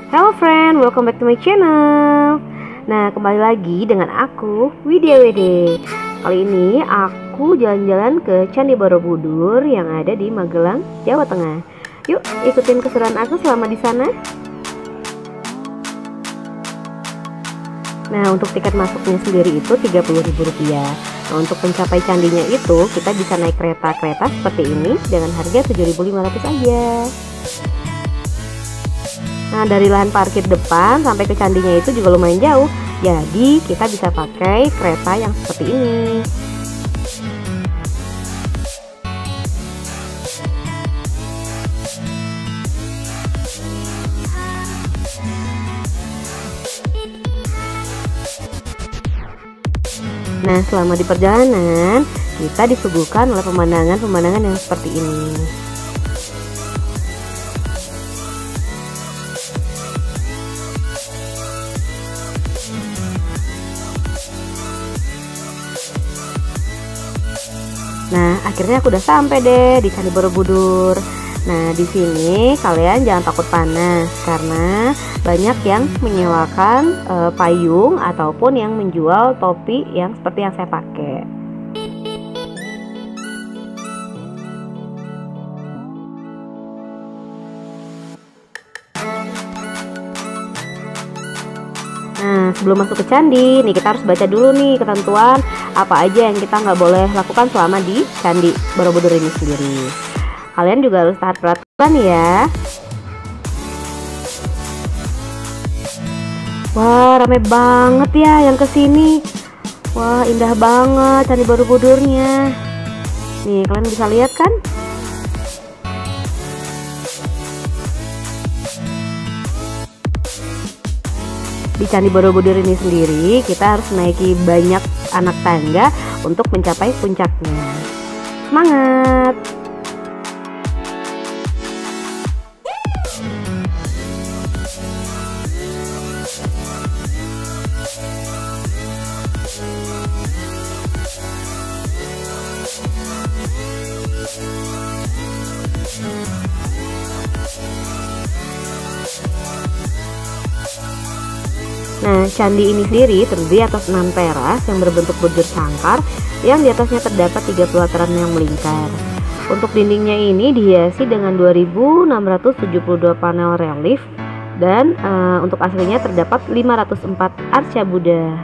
Hello friend, welcome back to my channel. Nah, kembali lagi dengan aku, Widya Wede. Kali ini aku jalan-jalan ke Candi Borobudur yang ada di Magelang, Jawa Tengah. Yuk, ikutin keseruan aku selama di sana. Nah, untuk tiket masuknya sendiri itu Rp30.000. Nah, untuk mencapai candinya itu kita bisa naik kereta-kereta seperti ini dengan harga Rp7.500 aja. Nah, dari lahan parkir depan sampai ke candinya itu juga lumayan jauh. Jadi kita bisa pakai kereta yang seperti ini. Nah, selama di perjalanan kita disuguhkan oleh pemandangan-pemandangan yang seperti ini. Nah, akhirnya aku udah sampai deh di Candi Borobudur. Nah, di sini kalian jangan takut panas karena banyak yang menyewakan payung ataupun yang menjual topi yang seperti yang saya pakai. Nah, sebelum masuk ke candi, nih kita harus baca dulu nih ketentuan apa aja yang kita nggak boleh lakukan selama di Candi Borobudur ini sendiri. Kalian juga harus taat peraturan ya. Wah, rame banget ya yang kesini. Wah, indah banget Candi Borobudurnya. Nih, kalian bisa lihat kan? Di Candi Borobudur ini sendiri kita harus menaiki banyak anak tangga untuk mencapai puncaknya. Semangat! Nah, candi ini sendiri terdiri atas 6 teras yang berbentuk bujur sangkar yang di atasnya terdapat 3 pelataran yang melingkar. Untuk dindingnya ini dihiasi dengan 2.672 panel relief dan untuk aslinya terdapat 504 arca Buddha.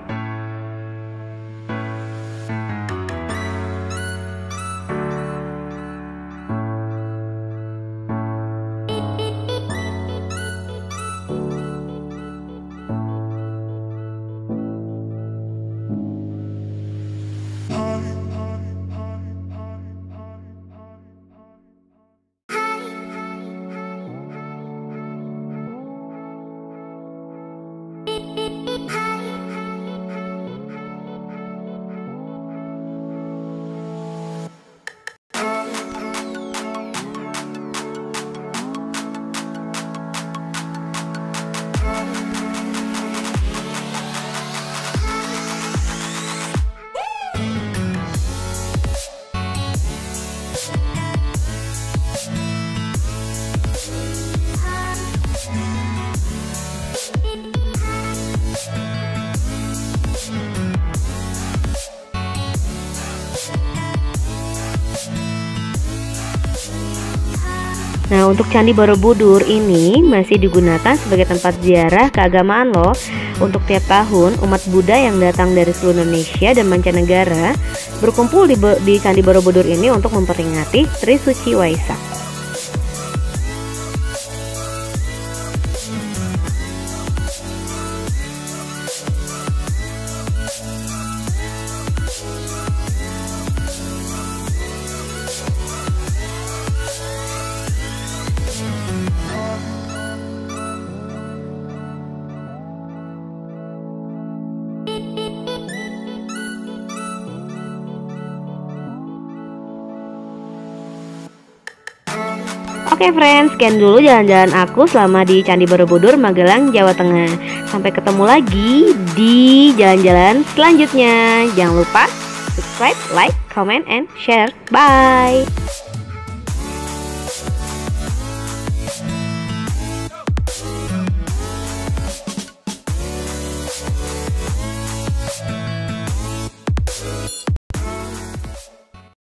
Nah, untuk Candi Borobudur ini masih digunakan sebagai tempat ziarah keagamaan loh. Untuk tiap tahun umat Buddha yang datang dari seluruh Indonesia dan mancanegara berkumpul di Candi Borobudur ini untuk memperingati Trisuci Waisak. Oke friends, sekian dulu jalan-jalan aku selama di Candi Borobudur, Magelang, Jawa Tengah. Sampai ketemu lagi di jalan-jalan selanjutnya. Jangan lupa subscribe, like, comment, and share. Bye!